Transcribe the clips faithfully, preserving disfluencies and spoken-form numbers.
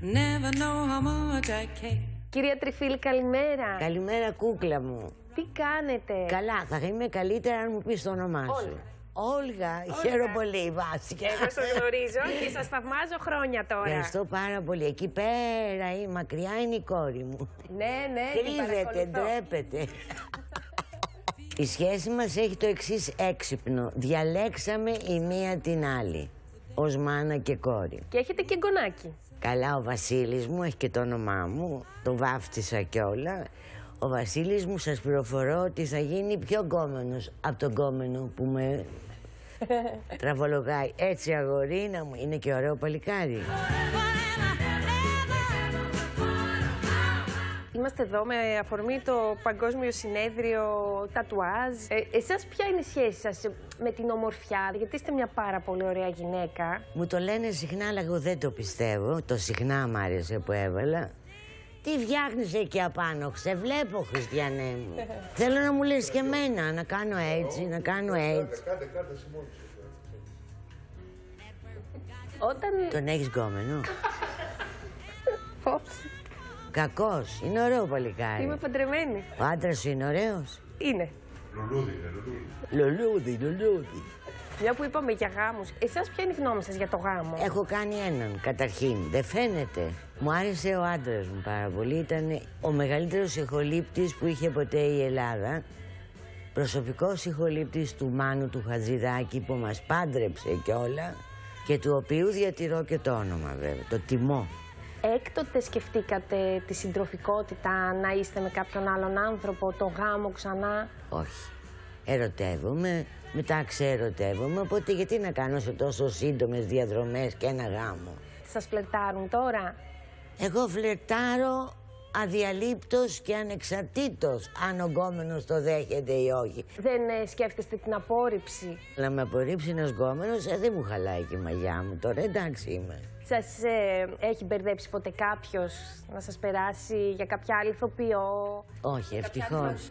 never know how much I care. Κυρία Τριφίλη, καλημέρα. Καλημέρα, κούκλα μου. Τι κάνετε? Καλά, θα είμαι καλύτερα αν μου πεις το όνομά σου. Όλγα, χαίρομαι πολύ, Βάσια. Εγώ σας γνωρίζω και σας θαυμάζω χρόνια τώρα. Ευχαριστώ πάρα πολύ. Εκεί πέρα ή μακριά είναι η κόρη μου. Ναι, ναι, κρύβεται, ντρέπεται. Η σχέση μας έχει το εξής έξυπνο. Διαλέξαμε η μία την άλλη, ως μάνα και κόρη. Και έχετε και γκονάκι. Καλά, ο Βασίλης μου έχει και το όνομά μου, το βάφτισα κιόλα. Ο Βασίλης μου, σας πληροφορώ ότι θα γίνει πιο γκόμενος από τον γκόμενο που με τραβολογάει. Έτσι, αγορίνα μου, είναι και ωραίο παλικάρι. Είμαστε εδώ με αφορμή το Παγκόσμιο Συνέδριο Τατουάζ. Ε, εσάς ποια είναι η σχέση σας με την ομορφιά, γιατί είστε μια πάρα πολύ ωραία γυναίκα. Μου το λένε συχνά, αλλά εγώ δεν το πιστεύω. Το συχνά μ' άρεσε που έβαλα. Τι φτιάχνεις εκεί απάνω, ξεβλέπω, Χριστιανέ μου. Θέλω να μου λες και εμένα, να κάνω έτσι, να κάνω έτσι. Κάντε, κάντε εσύ μόνοι Όταν... Τον έχεις γκόμενο? Πώς? Κακός, είναι ωραίο παλικάρι. Είμαι παντρεμένη. Ο άντρας σου είναι ωραίος? Είναι. Λουλούδι, είναι λουλούδι. Λουλούδι, λουλούδι. Μια που είπαμε για γάμους, εσάς ποια είναι η γνώμη σας για το γάμο? Έχω κάνει έναν, καταρχήν. Δεν φαίνεται. Μου άρεσε ο άντρας μου πάρα πολύ. Ήταν ο μεγαλύτερος ηχολήπτης που είχε ποτέ η Ελλάδα. Προσωπικός ηχολήπτης του Μάνου του Χατζηδάκη που μας πάντρεψε κιόλα. Και του οποίου διατηρώ και το όνομα βέβαια, το τιμώ. Έκτοτε σκεφτήκατε τη συντροφικότητα, να είστε με κάποιον άλλον άνθρωπο, το γάμο ξανά? Όχι. Ερωτεύομαι, μετά ξερωτεύομαι, οπότε γιατί να κάνω σε τόσο σύντομες διαδρομές και ένα γάμο. Σας φλερτάρουν τώρα? Εγώ φλερτάρω αδιαλείπτως και ανεξαρτήτως αν ο γκόμενος το δέχεται ή όχι. Δεν ε, σκέφτεστε την απόρριψη? Να με απορρίψει ένας γκόμενος, ε, δεν μου χαλάει και η μαγιά μου τώρα, εντάξει είμαι. Σας ε, έχει μπερδέψει ποτέ κάποιος να σας περάσει για κάποια άλλη ηθοποιό? Όχι, ευτυχώς.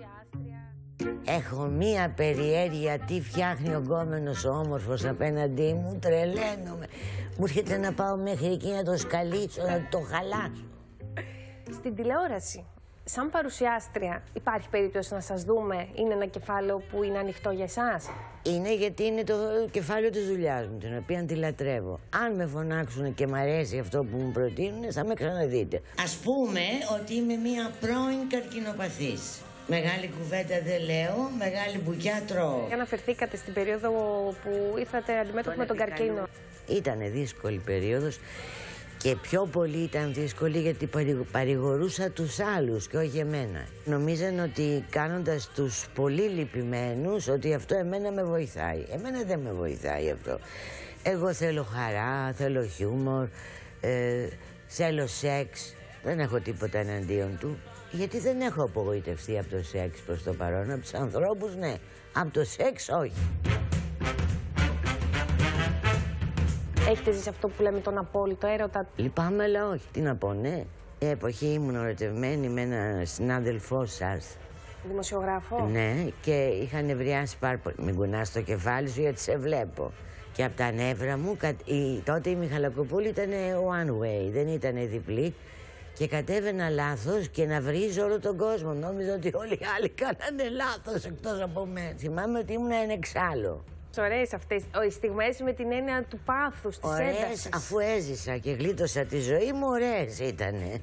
Έχω μία περιέργεια τι φτιάχνει ο γκόμενος ο όμορφος απέναντί μου, τρελαίνομαι. Μου έρχεται να πάω μέχρι εκεί να το σκαλίσω, να το χαλάσω. Στην τηλεόραση, σαν παρουσιάστρια, υπάρχει περίπτωση να σας δούμε? Είναι ένα κεφάλαιο που είναι ανοιχτό για εσάς? Είναι, γιατί είναι το κεφάλαιο της δουλειάς μου, την οποία τη λατρεύω. Αν με φωνάξουν και μ' αρέσει αυτό που μου προτείνουν, θα με ξαναδείτε. Ας πούμε ότι είμαι μία πρώην καρκινοπαθής. Μεγάλη κουβέντα δεν λέω, μεγάλη μπουκιά τρώω. Αναφερθήκατε στην περίοδο που ήρθατε αντιμέτωποι με τον καρκίνο. Ήτανε δύσκολη περίοδος και πιο πολύ ήταν δύσκολη γιατί παρηγορούσα τους άλλους και όχι εμένα. Νομίζαν ότι κάνοντας τους πολύ λυπημένους ότι αυτό εμένα με βοηθάει. Εμένα δεν με βοηθάει αυτό. Εγώ θέλω χαρά, θέλω χιούμορ, ε, θέλω σεξ. Δεν έχω τίποτα εναντίον του. Γιατί δεν έχω απογοητευτεί από το σεξ προς το παρόν. Από τους ανθρώπους ναι, από το σεξ όχι. Έχετε ζήσει αυτό που λέμε τον απόλυτο έρωτα? Λυπάμαι, αλλά όχι. Τι να πω, ναι. Η εποχή ήμουν ερωτευμένη με έναν συνάδελφό σας. Δημοσιογράφο? Ναι, και είχα νευριάσει πάρα πολύ. Μην κουνάς το κεφάλι σου γιατί σε βλέπω. Και από τα νεύρα μου, η... τότε η Μιχαλακοπούλη ήταν one way, δεν ήταν διπλή. Και κατέβαινα λάθος και να βρίζω όλο τον κόσμο. Νόμιζα ότι όλοι οι άλλοι κάνανε λάθος εκτός από μένα. Θυμάμαι ότι ήμουν ένα εξάλλο. Ωραίες αυτές οι στιγμές με την έννοια του πάθους, της έντασης. Ωραίες, αφού έζησα και γλίτωσα τη ζωή μου, ωραίες ήτανε.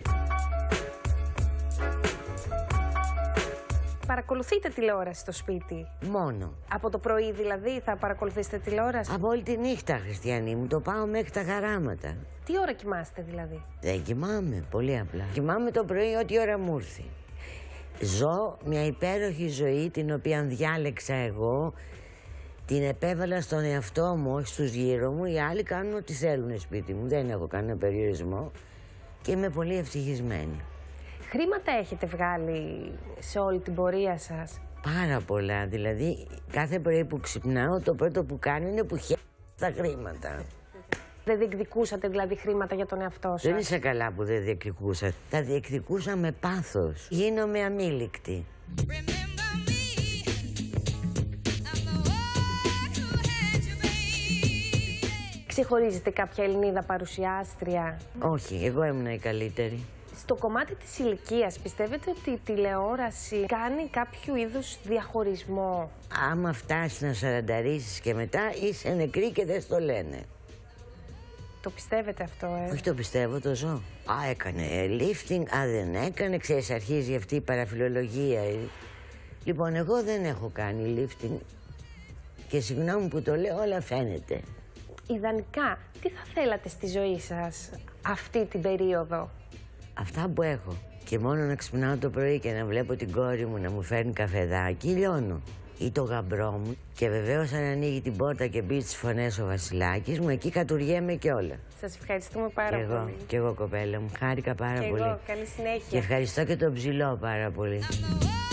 Παρακολουθείτε τηλεόραση στο σπίτι? Μόνο. Από το πρωί δηλαδή θα παρακολουθήσετε τηλεόραση? Από όλη τη νύχτα, Χριστιανή μου, το πάω μέχρι τα χαράματα. Τι ώρα κοιμάστε δηλαδή? Δεν κοιμάμαι, πολύ απλά. Κοιμάμαι το πρωί ό,τι ώρα μου ήρθε. Ζω μια υπέροχη ζωή την οποία διάλεξα εγώ, την επέβαλα στον εαυτό μου, όχι στους γύρω μου. Οι άλλοι κάνουν ό,τι θέλουν σπίτι μου, δεν έχω κανένα περιορισμό και είμαι πολύ ευτυχισμένη. Χρήματα έχετε βγάλει σε όλη την πορεία σας? Πάρα πολλά, δηλαδή κάθε πρωί που ξυπνάω το πρώτο που κάνω είναι που χαίρομαι τα χρήματα. Δεν διεκδικούσατε δηλαδή χρήματα για τον εαυτό σας? Δεν είσαι καλά που δεν διεκδικούσα. Τα διεκδικούσα με πάθος. Γίνομαι αμήλικτη. Ξεχωρίζετε κάποια Ελληνίδα παρουσιάστρια? Όχι, εγώ ήμουν η καλύτερη. Στο κομμάτι της ηλικίας, πιστεύετε ότι η τηλεόραση κάνει κάποιο είδους διαχωρισμό? Άμα φτάσεις να σαρανταρίσεις και μετά είσαι νεκρή και δεν στο λένε. Το πιστεύετε αυτό, ε? Όχι, το πιστεύω, το ζω. Α, έκανε lifting, α, δεν έκανε, ξέρεις, αρχίζει αυτή η παραφιλολογία. Λοιπόν, εγώ δεν έχω κάνει lifting και συγγνώμη που το λέω, όλα φαίνεται. Ιδανικά, τι θα θέλατε στη ζωή σας αυτή την περίοδο? Αυτά που έχω. Και μόνο να ξυπνάω το πρωί και να βλέπω την κόρη μου να μου φέρνει καφεδάκι, λιώνω. Ή το γαμπρό μου. Και βεβαίως αν ανοίγει την πόρτα και μπει στις φωνές ο Βασιλάκης μου, εκεί κατουργέμαι και όλα. Σας ευχαριστούμε πάρα και εγώ, πολύ. Και εγώ, κοπέλα μου. Χάρηκα πάρα και πολύ. Εγώ, καλή συνέχεια. Και ευχαριστώ και τον ψηλό πάρα πολύ.